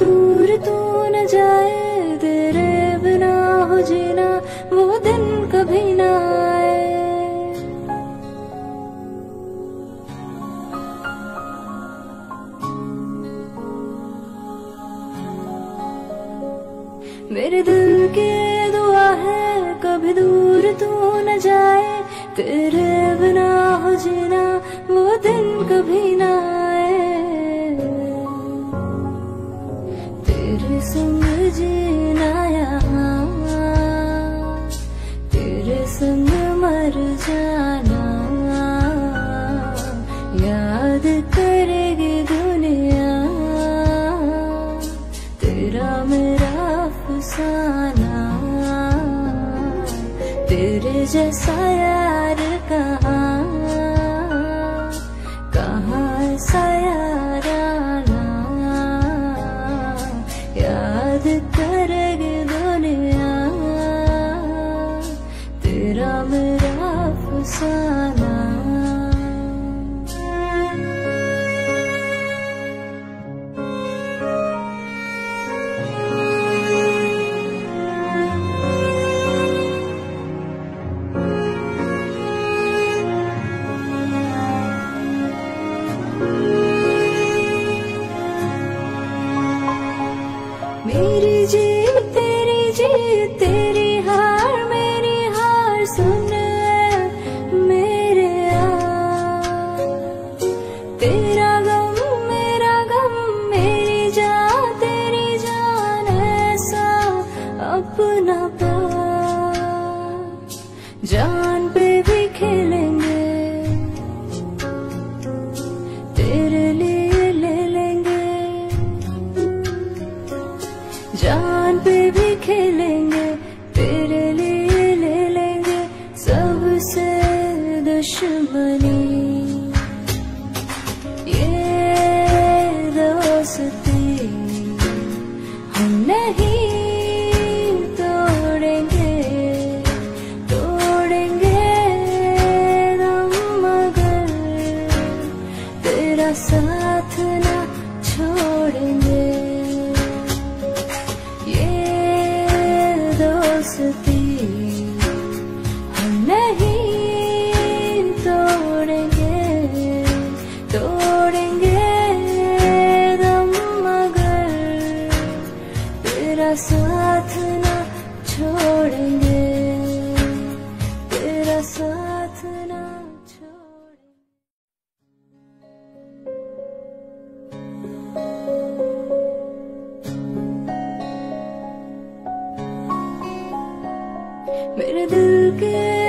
दूर तू न जाए, तेरे बिना हो जीना वो दिन कभी ना आए। मेरे दिल की दुआ है कभी दूर तू न जाए, तेरे बिना हो जीना वो दिन कभी ना आए। तेरे संग जीना यहाँ, तेरे संग मर जाना, याद करेगी दुनिया तेरा मेरा अफसाना। तेरे जैसा यार कहाँ, कहाँ ऐसा यार आना, याद करेगी दुनिया तेरा मेरा अफसाना। मेरी जीत तेरी जीत, तेरी हार मेरी हार, सुन मेरे यार। तेरा गम मेरा गम, मेरी जान तेरी जान, ऐसा अपना प्यार। जान पे भी खेलेंगे, तेरे लिए ले लेंगे। जान पे भी खेलेंगे, तेरे लिए ले लेंगे। सबसे दुश्मनी ये दोस्ती हम नहीं तोड़ेंगे, तोड़ेंगे हम मगर तेरा साथ ना छोड़ेंगे। दोस्ती हम नहीं तोड़ेंगे, तोड़ेंगे दम मगर तेरा साथ ना छोड़ेंगे, तेरा साथ ना छोड़ेंगे। मेरे दिल के